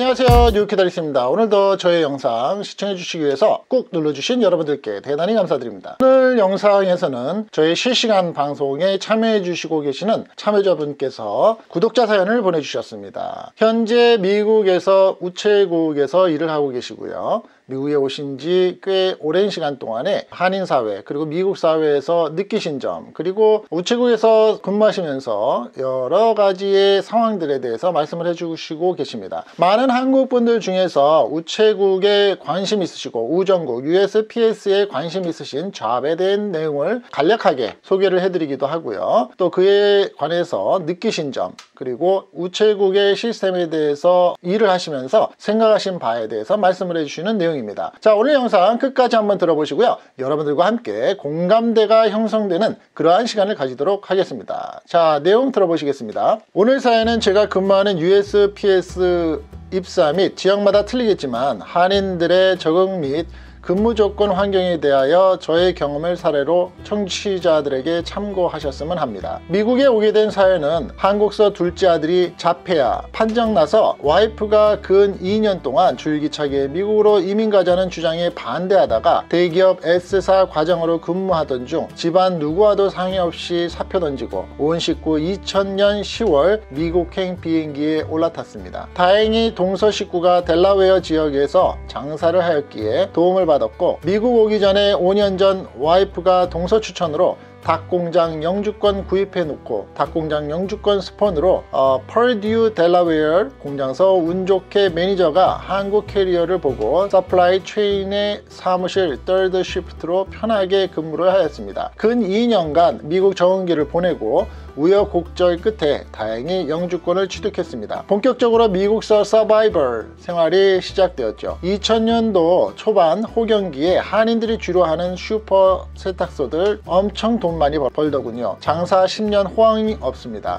안녕하세요, 뉴키다리스입니다. 오늘도 저의 영상 시청해 주시기 위해서 꾹 눌러주신 여러분들께 대단히 감사드립니다. 오늘 영상에서는 저의 실시간 방송에 참여해 주시고 계시는 참여자분께서 구독자 사연을 보내주셨습니다. 현재 미국에서 우체국에서 일을 하고 계시고요, 미국에 오신 지 꽤 오랜 시간 동안에 한인사회 그리고 미국 사회에서 느끼신 점, 그리고 우체국에서 근무하시면서 여러 가지의 상황들에 대해서 말씀을 해주시고 계십니다. 많은 한국분들 중에서 우체국에 관심 있으시고 우정국 USPS에 관심 있으신 잡에 대한 내용을 간략하게 소개를 해드리기도 하고요, 또 그에 관해서 느끼신 점, 그리고 우체국의 시스템에 대해서 일을 하시면서 생각하신 바에 대해서 말씀을 해주시는 내용입니다. 자, 오늘 영상 끝까지 한번 들어보시고요, 여러분들과 함께 공감대가 형성되는 그러한 시간을 가지도록 하겠습니다. 자, 내용 들어보시겠습니다. 오늘 사연은 제가 근무하는 USPS 입사 및 지역마다 틀리겠지만 한인들의 적응 및 근무 조건 환경에 대하여 저의 경험을 사례로 청취자들에게 참고하셨으면 합니다. 미국에 오게 된 사연은 한국서 둘째 아들이 자폐아 판정나서 와이프가 근 2년 동안 줄기차게 미국으로 이민 가자는 주장에 반대하다가 대기업 S사 과장으로 근무하던 중 집안 누구와도 상의 없이 사표 던지고 온 식구 2000년 10월 미국행 비행기에 올라탔습니다. 다행히 동서 식구가 델라웨어 지역에서 장사를 하였기에 도움을 받았고, 미국 오기 전에 5년 전 와이프가 동서 추천으로 닭공장 영주권 구입해 놓고 닭공장 영주권 스폰으로 퍼듀 델라웨어 공장서 운 좋게 매니저가 한국 캐리어를 보고 서플라이 체인의 사무실 third shift로 편하게 근무를 하였습니다. 근 2년간 미국 적응기를 보내고 우여곡절 끝에 다행히 영주권을 취득했습니다. 본격적으로 미국서 서바이벌 생활이 시작되었죠. 2000년도 초반 호경기에 한인들이 주로 하는 슈퍼 세탁소들 엄청 돈 많이 벌더군요. 장사 10년 호황이 없습니다.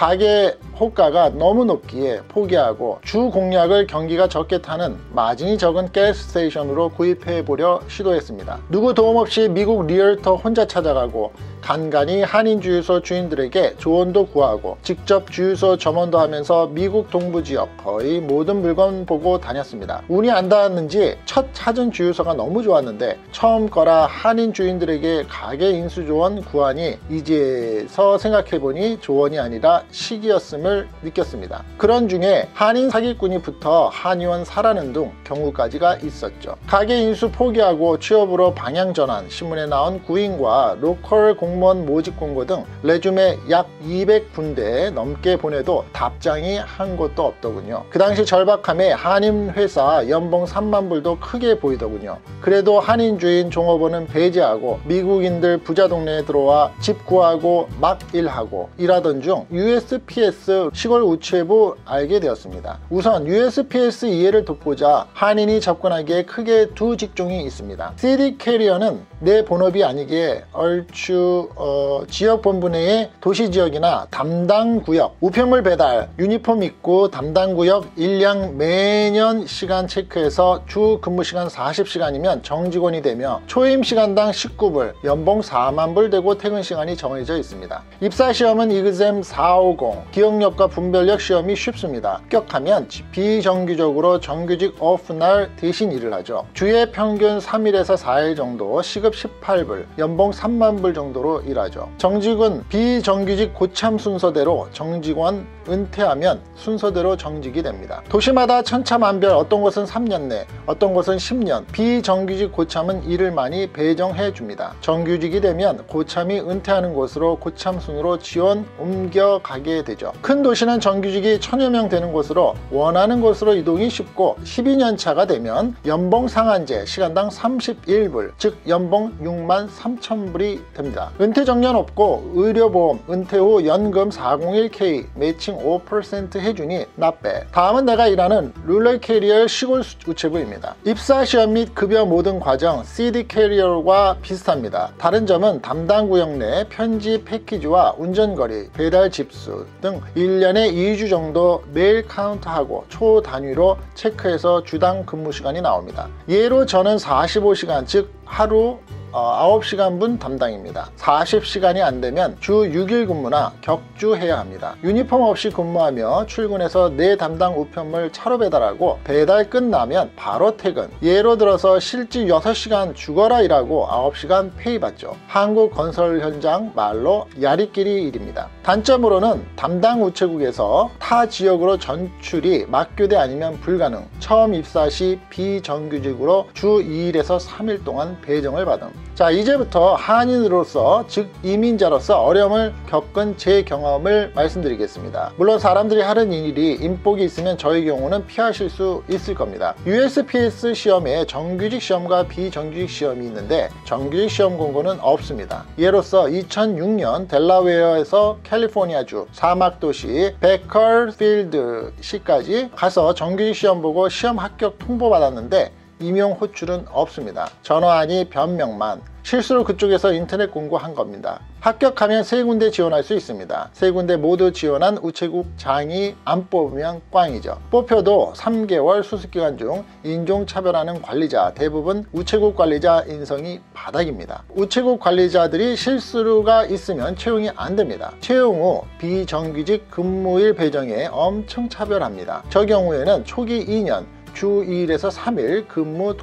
가게 호가가 너무 높기에 포기하고 주 공약을 경기가 적게 타는 마진이 적은 가스스테이션으로 구입해 보려 시도했습니다. 누구 도움 없이 미국 리얼터 혼자 찾아가고 간간히 한인 주유소 주인들에게 조언도 구하고 직접 주유소 점원도 하면서 미국 동부 지역 거의 모든 물건 보고 다녔습니다. 운이 안 닿았는지 첫 찾은 주유소가 너무 좋았는데 처음 거라 한인 주인들에게 가게 인수 조언 구하니 이제서 생각해보니 조언이 아니라 시기였음을 느꼈습니다. 그런 중에 한인 사기꾼이 붙어 한의원 사라는 등 경우까지가 있었죠. 가게 인수 포기하고 취업으로 방향 전환, 신문에 나온 구인과 로컬 공무원 모집 공고 등 레주메 약 200군데 넘게 보내도 답장이 한 곳도 없더군요. 그 당시 절박함에 한인 회사 연봉 3만 불도 크게 보이더군요. 그래도 한인 주인 종업원은 배제하고 미국인들 부자 동네에 들어와 집 구하고 막 일하고 일하던 중 USPS 시골 우체부 알게 되었습니다. 우선 USPS 이해를 돕고자 한인이 접근하기에 크게 두 직종이 있습니다. CD 캐리어는 내 본업이 아니기에 얼추 지역 본부 내의 도시지역이나 담당구역 우편물 배달 유니폼 입고 담당구역 일량 매년 시간 체크해서 주 근무시간 40시간이면 정직원이 되며 초임시간당 19불 연봉 4만 불 되고 퇴근시간이 정해져 있습니다. 입사시험은 이그잼 450 기억력과 분별력 시험이 쉽습니다. 합격하면 비정규적으로 정규직 오프날 대신 일을 하죠. 주에 평균 3일에서 4일 정도 시급 18불 연봉 3만 불 정도로 일하죠. 정직은 비정규직 고참 순서대로 정직원 은퇴하면 순서대로 정직이 됩니다. 도시마다 천차만별, 어떤 곳은 3년 내, 어떤 곳은 10년, 비정규직 고참은 일을 많이 배정해 줍니다. 정규직이 되면 고참이 은퇴하는 곳으로 고참 순으로 지원 옮겨가게 되죠. 큰 도시는 정규직이 1000여 명 되는 곳으로 원하는 곳으로 이동이 쉽고 12년 차가 되면 연봉 상한제 시간당 31불 즉 연봉 6만 3천 불이 됩니다. 은퇴 정년 없고 의료보험 은퇴 후 연금 401k 매칭 5% 해주니 나빼. 다음은 내가 일하는 룰러 캐리어 시골 우체부입니다. 입사 시험 및 급여 모든 과정 CD 캐리어와 비슷합니다. 다른 점은 담당 구역 내 편지 패키지와 운전거리, 배달 집수 등 1년에 2주 정도 매일 카운트하고 초 단위로 체크해서 주당 근무 시간이 나옵니다. 예로 저는 45시간 즉 하루 9시간분 담당입니다. 40시간이 안 되면 주 6일 근무나 격주해야 합니다. 유니폼 없이 근무하며 출근해서 내 담당 우편물 차로 배달하고 배달 끝나면 바로 퇴근. 예로 들어서 실직 6시간 죽어라 일하고 9시간 페이 받죠. 한국 건설 현장 말로 야리끼리 일입니다. 단점으로는 담당 우체국에서 타 지역으로 전출이 맞교대 아니면 불가능. 처음 입사 시 비정규직으로 주 2일에서 3일 동안 배정을 받음. 자, 이제부터 한인으로서 즉 이민자로서 어려움을 겪은 제 경험을 말씀드리겠습니다. 물론 사람들이 하는 일이 인복이 있으면 저의 경우는 피하실 수 있을 겁니다. USPS 시험에 정규직 시험과 비정규직 시험이 있는데 정규직 시험 공고는 없습니다. 예로서 2006년 델라웨어에서 캘리포니아주 사막도시 베커필드 시까지 가서 정규직 시험 보고 시험 합격 통보받았는데 임용 호출은 없습니다. 전화하니 변명만. 실수로 그쪽에서 인터넷 공고한 겁니다. 합격하면 3군데 지원할 수 있습니다. 3군데 모두 지원한 우체국장이 안 뽑으면 꽝이죠. 뽑혀도 3개월 수습기간 중 인종차별하는 관리자, 대부분 우체국 관리자 인성이 바닥입니다. 우체국 관리자들이 실수가 있으면 채용이 안 됩니다. 채용 후 비정규직 근무일 배정에 엄청 차별합니다. 저 경우에는 초기 2년 주 2일에서 3일 근무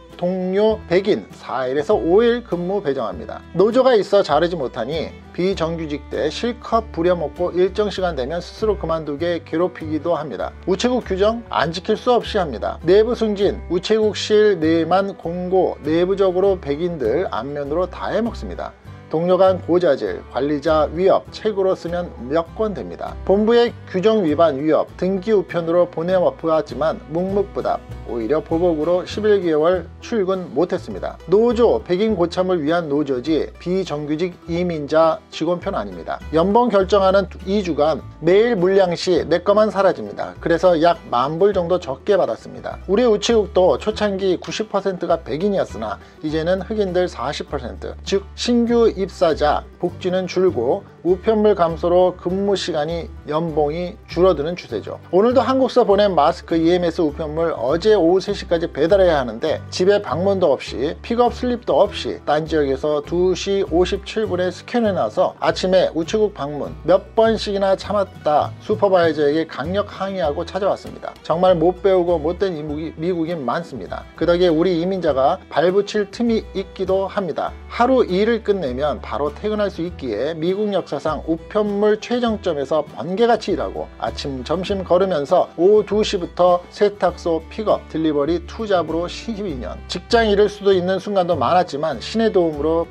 동료 100인 4일에서 5일 근무 배정합니다. 노조가 있어 자르지 못하니 비정규직 때 실컷 부려먹고 일정 시간 되면 스스로 그만두게 괴롭히기도 합니다. 우체국 규정 안 지킬 수 없이 합니다. 내부 승진, 우체국실 내만 공고, 내부적으로 백인들 안면으로 다 해먹습니다. 동료 간 고자질, 관리자 위협, 책으로 쓰면 몇 건 됩니다. 본부의 규정 위반 위협, 등기 우편으로 보내왔지만 묵묵부답, 오히려 보복으로 11개월 출근 못했습니다. 노조, 백인 고참을 위한 노조지 비정규직 이민자 직원편 아닙니다. 연봉 결정하는 2주간 매일 물량시 내 것만 사라집니다. 그래서 약 10,000불 정도 적게 받았습니다. 우리 우체국도 초창기 90%가 백인이었으나 이제는 흑인들 40%, 즉 신규 입사자 복지는 줄고 우편물 감소로 근무 시간이 연봉이 줄어드는 추세죠. 오늘도 한국서 보낸 마스크 EMS 우편물 어제 오후 3시까지 배달해야 하는데 집에 방문도 없이 픽업 슬립도 없이 딴 지역에서 2시 57분에 스캔해놔서 아침에 우체국 방문 몇 번씩이나 참았다 슈퍼바이저에게 강력 항의하고 찾아왔습니다. 정말 못 배우고 못된 미국인 많습니다. 그 덕에 우리 이민자가 발붙일 틈이 있기도 합니다. 하루 일을 끝내면 바로 퇴근할 수 있기에 미국 역사상 우편물 최정점에서 번개같이 일하고 아침 점심 걸으면서 오후 2시부터 세탁소 픽업 딜리버리 투잡으로 12년 직장 잃을 수도 있는 순간도 많았지만 신의 도움으로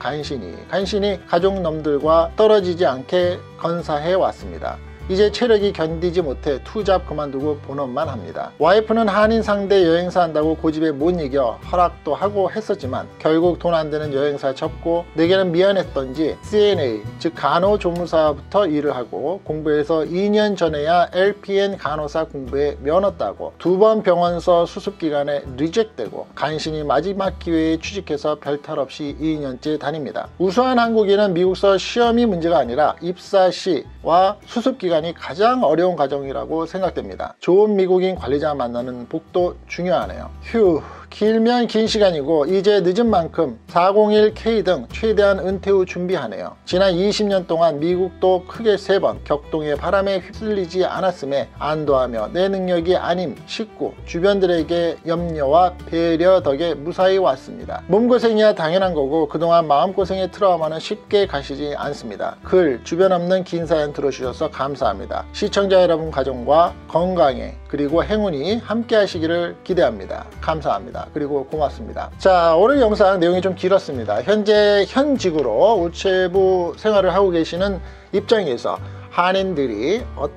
간신히 가족놈들과 떨어지지 않게 건사해 왔습니다. 이제 체력이 견디지 못해 투잡 그만두고 본업만 합니다. 와이프는 한인 상대 여행사 한다고 고집에 못 이겨 허락도 하고 했었지만 결국 돈 안 되는 여행사 접고 내게는 미안했던지 CNA 즉 간호조무사부터 일을 하고 공부해서 2년 전에야 LPN 간호사 공부에 면허 따고 2번 병원서 수습기간에 리젝되고 간신히 마지막 기회에 취직해서 별탈 없이 2년째 다닙니다. 우수한 한국인은 미국서 시험이 문제가 아니라 입사 시와 수습기간 이 가장 어려운 과정이라고 생각됩니다. 좋은 미국인 관리자 만나는 복도 중요하네요. 휴, 길면 긴 시간이고 이제 늦은 만큼 401K 등 최대한 은퇴 후 준비하네요. 지난 20년 동안 미국도 크게 3번 격동의 바람에 휩쓸리지 않았음에 안도하며 내 능력이 아님 식구 주변들에게 염려와 배려 덕에 무사히 왔습니다. 몸고생이야 당연한 거고 그동안 마음고생의 트라우마는 쉽게 가시지 않습니다. 글 주변 없는 긴 사연 들어주셔서 감사합니다. 시청자 여러분 가정과 건강에 그리고 행운이 함께 하시기를 기대합니다. 감사합니다. 그리고 고맙습니다. 자, 오늘 영상 내용이 좀 길었습니다. 현재 현직으로 우체부 생활을 하고 계시는 입장에서 한인들이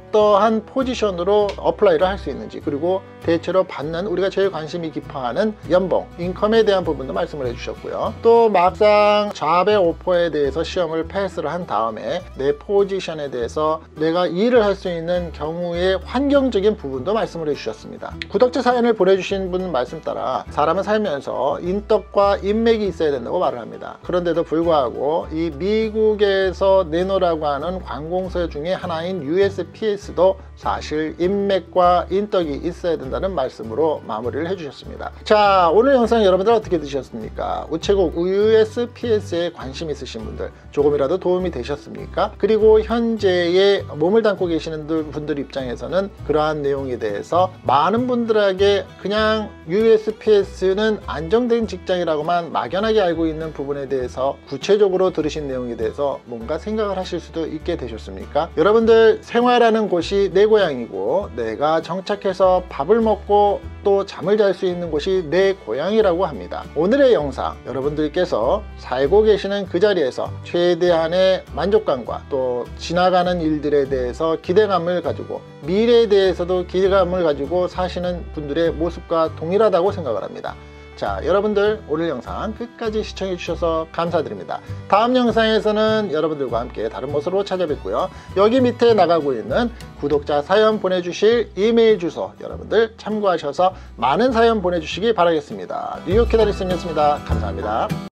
어떠한 포지션으로 어플라이를 할 수 있는지 그리고 대체로 받는 우리가 제일 관심이 깊어하는 연봉, 인컴에 대한 부분도 말씀을 해주셨고요. 또 막상 잡의 오퍼에 대해서 시험을 패스를 한 다음에 내 포지션에 대해서 내가 일을 할 수 있는 경우의 환경적인 부분도 말씀을 해주셨습니다. 구독자 사연을 보내주신 분 말씀 따라 사람은 살면서 인덕과 인맥이 있어야 된다고 말을 합니다. 그런데도 불구하고 이 미국에서 내놓으라고 하는 관공서 중에 하나인 USPS도 사실 인맥과 인덕이 있어야 된다는 말씀으로 마무리를 해주셨습니다. 자, 오늘 영상 여러분들 어떻게 드셨습니까? 우체국 USPS에 관심 있으신 분들 조금이라도 도움이 되셨습니까? 그리고 현재의 몸을 담고 계시는 분들 입장에서는 그러한 내용에 대해서 많은 분들에게 그냥 USPS는 안정된 직장이라고만 막연하게 알고 있는 부분에 대해서 구체적으로 들으신 내용에 대해서 뭔가 생각을 하실 수도 있게 되셨습니까? 여러분들, 생활하는 곳이 내 고향이고 내가 정착해서 밥을 먹고 또 잠을 잘 수 있는 곳이 내 고향이라고 합니다. 오늘의 영상, 여러분들께서 살고 계시는 그 자리에서 최대한의 만족감과 또 지나가는 일들에 대해서 기대감을 가지고 미래에 대해서도 기대감을 가지고 사시는 분들의 모습과 동일하다고 생각을 합니다. 자, 여러분들 오늘 영상 끝까지 시청해 주셔서 감사드립니다. 다음 영상에서는 여러분들과 함께 다른 모습으로 찾아뵙고요. 여기 밑에 나가고 있는 구독자 사연 보내주실 이메일 주소 여러분들 참고하셔서 많은 사연 보내주시기 바라겠습니다. 뉴욕 기다리스였습니다. 감사합니다.